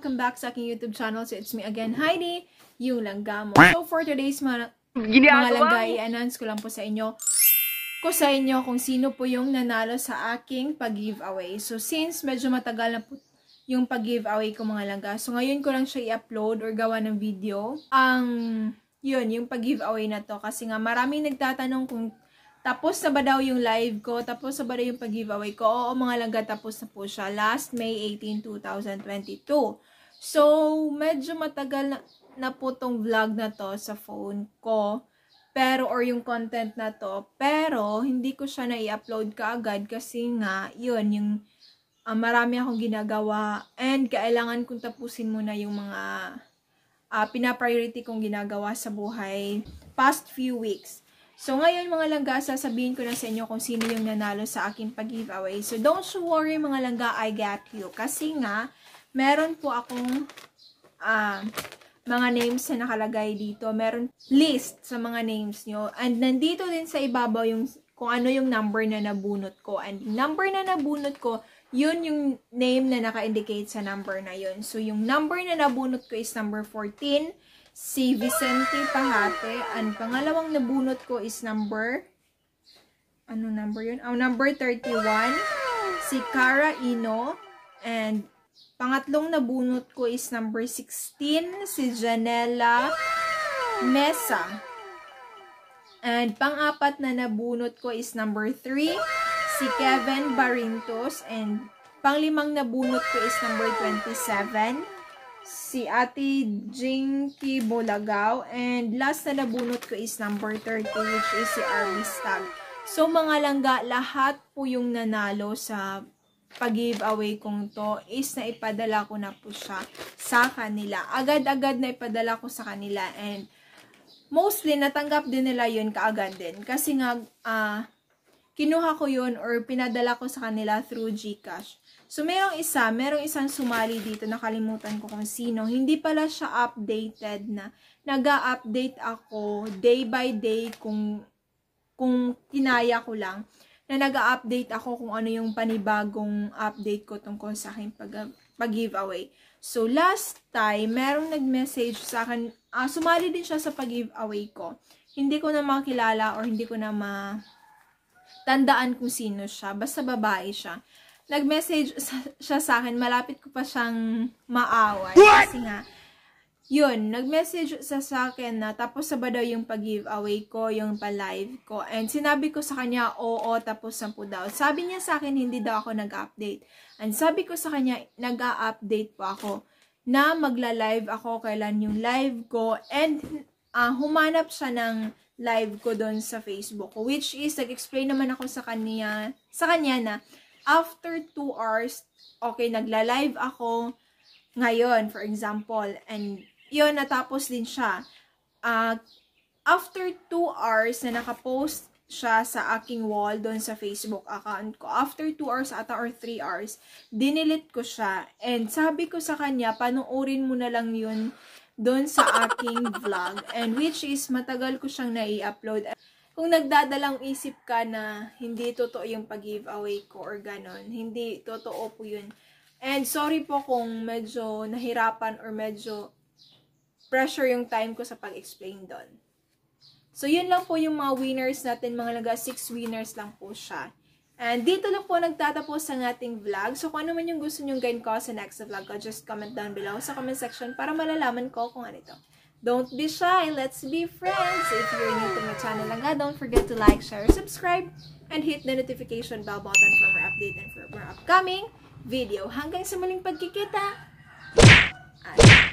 welcome back sa aking YouTube channel. So, it's me again, Heidi, yung langga mo. So, for today's mga langga, i-announce ko lang po sa inyo kung sino po yung nanalo sa aking pag-giveaway. So, since medyo matagal na po yung pag-giveaway ko mga langga, so ngayon ko lang siya i-upload or gawa ng video. Yun, yung pag-giveaway na to. Kasi nga, maraming nagtatanong kung tapos na ba daw yung live ko? Tapos na ba daw yung pag-giveaway ko? Oo, mga langga, tapos na po siya. Last May 18, 2022. So, medyo matagal na po tong vlog na to sa phone ko. Pero, or yung content na to. Pero, hindi ko siya na-i-upload kaagad kasi nga, yun, yung marami akong ginagawa. And, kailangan kong tapusin muna yung mga pina-priority kong ginagawa sa buhay past few weeks. So, ngayon mga langga, sasabihin ko na sa inyo kung sino yung nanalo sa aking pag-giveaway. So, don't you worry mga langga, I got you. Kasi nga, meron po akong mga names na nakalagay dito. Meron list sa mga names nyo. And nandito din sa ibabaw yung kung ano yung number na nabunot ko. And yung number na nabunot ko, yun yung name na naka-indicate sa number na yun. So, yung number na nabunot ko is number 14. Si Vicente Pahate. Ang pangalawang nabunot ko is number, ano number yun? Number 31. Si Cara Ino. And pangatlong nabunot ko is number 16. Si Janela Mesa. And pang-apat na nabunot ko is number 3. Si Kevin Barintos. And panglimang nabunot ko is number 27. Si Ate Jinky Bolagaw. And last na nabunot ko is number 30, which is si Armistag. So, mga langga, lahat po yung nanalo sa pag-giveaway kong to is naipadala ko na po siya sa kanila. Agad-agad na ipadala ko sa kanila. And mostly, natanggap din nila yun kaagad din. Kasi nga, kinuha ko yun or pinadala ko sa kanila through GCash. So, merong isang sumali dito, nakalimutan ko kung sino. Hindi pala siya updated na. Nag-a-update ako day by day kung kinaya ko lang. Na nag-a-update ako kung ano yung panibagong update ko tungkol sa aking pag-giveaway. So, last time, merong nag-message sa akin. Sumali din siya sa pag-giveaway ko. Hindi ko na makilala or hindi ko na matandaan kung sino siya. Basta babae siya. Nag-message siya sa akin, malapit ko pa siyang maaway. Kasi nga, yun, nag-message siya sa akin na tapos na ba daw yung pag-giveaway ko, yung pa-live ko. And sinabi ko sa kanya, oo, tapos na po daw. Sabi niya sa akin, hindi daw ako nag-update. And sabi ko sa kanya, nag-update po ako na magla-live ako kailan yung live ko. And humanap siya ng live ko doon sa Facebook ko. Which is, nag-explain naman ako sa kanya na, after 2 hours, okay, nagla-live ako ngayon, for example, and yun, natapos din siya. After 2 hours na nakapost siya sa aking wall doon sa Facebook account ko, after 2 hours ata or 3 hours, dinilit ko siya. And sabi ko sa kanya, panuorin mo na lang yun doon sa aking vlog. And which is, matagal ko siyang nai-upload. Kung nagdadalang isip ka na hindi totoo yung pag-giveaway ko or ganon, hindi totoo po yun. And sorry po kung medyo nahirapan or medyo pressure yung time ko sa pag-explain doon. So yun lang po yung mga winners natin, mga laga 6 winners lang po siya. And dito lang po nagtatapos ang ating vlog. So kung ano man yung gusto nyong gawin ko sa next vlog ko, just comment down below sa comment section para malalaman ko kung ano ito. Don't be shy, let's be friends! If you're new to my channel langga, don't forget to like, share, subscribe, and hit the notification bell button for more update and for more upcoming video. Hanggang sa muling pagkikita!